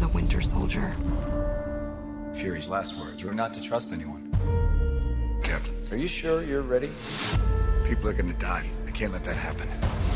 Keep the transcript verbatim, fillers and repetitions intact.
the Winter Soldier. Fury's last words were not to trust anyone. Captain. Are you sure you're ready? People are gonna die. I can't let that happen.